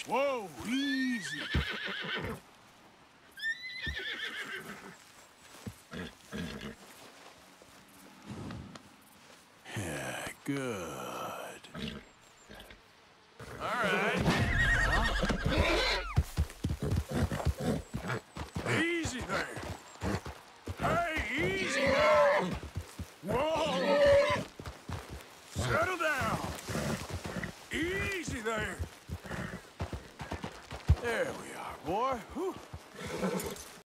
Whoa, easy. Yeah, good. All right. Easy there. Hey, easy there. Whoa. Settle down. Easy there. There we are, boy. Whew.